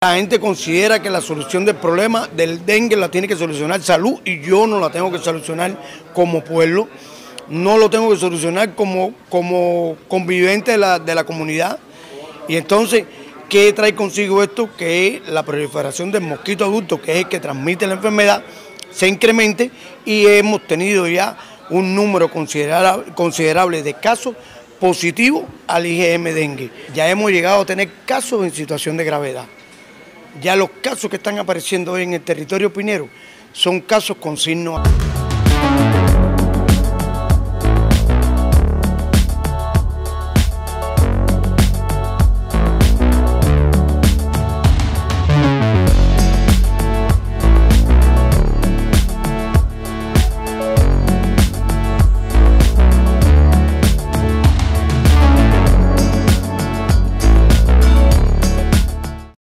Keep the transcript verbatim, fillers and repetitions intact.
La gente considera que la solución del problema del dengue la tiene que solucionar salud y yo no la tengo que solucionar como pueblo, no lo tengo que solucionar como, como convivente de la, de la comunidad. Y entonces, ¿qué trae consigo esto? Que la proliferación del mosquito adulto, que es el que transmite la enfermedad, se incremente y hemos tenido ya un número considerable, considerable de casos positivos al I G M dengue. Ya hemos llegado a tener casos en situación de gravedad. Ya los casos que están apareciendo hoy en el territorio pinero son casos con signos.